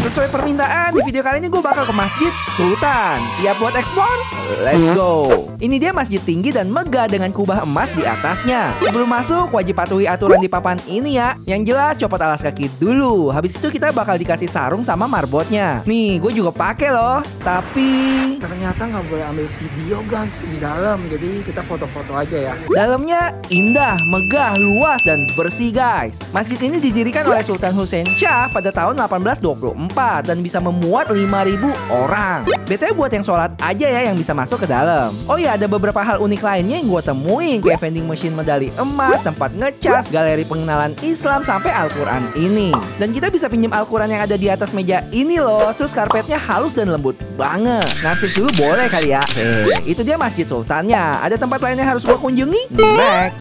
Sesuai permintaan, di video kali ini gue bakal ke Masjid Sultan. Siap buat explore? Let's go. Ini dia masjid tinggi dan megah dengan kubah emas di atasnya. Sebelum masuk, wajib patuhi aturan di papan ini ya. Yang jelas copot alas kaki dulu. Habis itu kita bakal dikasih sarung sama marbotnya. Nih, gue juga pakai loh. Tapi ternyata nggak boleh ambil video guys di dalam. Jadi kita foto-foto aja ya. dalamnya indah, megah, luas, dan bersih guys. Masjid ini didirikan oleh Sultan Hussein Shah pada tahun 1824 dan bisa memuat 5.000 orang. BTW buat yang sholat aja ya yang bisa masuk ke dalam. Oh ya, ada beberapa hal unik lainnya yang gue temuin, kayak vending machine medali emas, tempat ngecas, galeri pengenalan Islam, sampai Al-Quran ini. Dan kita bisa pinjam Al-Quran yang ada di atas meja ini loh. Terus karpetnya halus dan lembut banget. Narsis dulu boleh kali ya. Itu dia Masjid Sultannya. Ada tempat lain yang harus gue kunjungi? Next.